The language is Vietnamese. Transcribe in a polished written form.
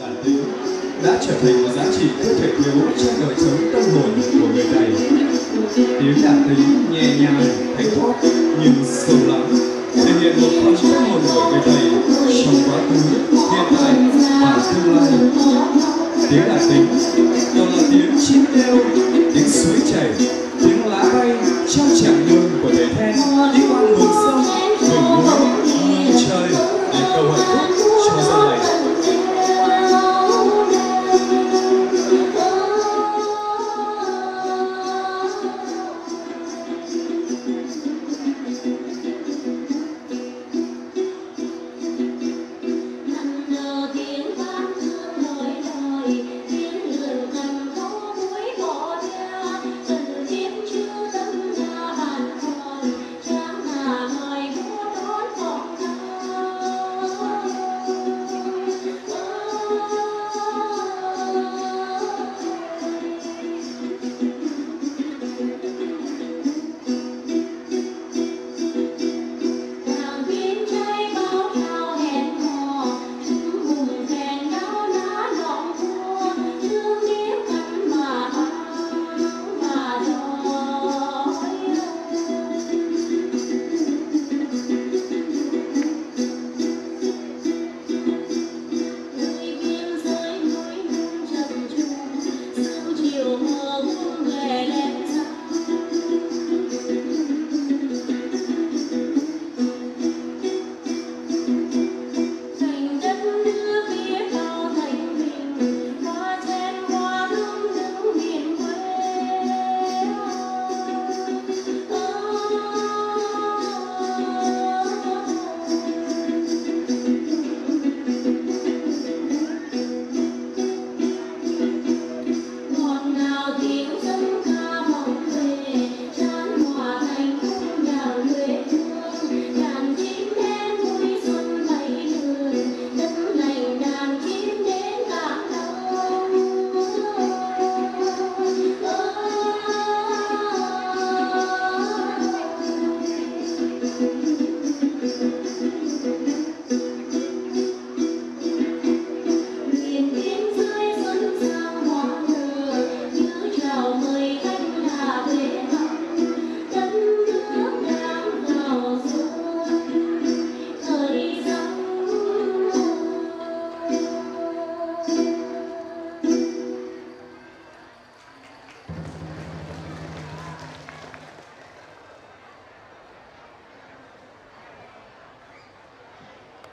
Đàn tính đã trở thành một giá trị không thể thiếu trong đời sống tâm hồn của người Tày. Tiếng đàn tính nhẹ nhàng, thanh thoát nhưng sâu lắng, thể hiện một phần tâm hồn của người Tày trong quá khứ, hiện tại và tương lai. Tiếng đàn tính còn là tiếng chim kêu, tiếng suối chảy,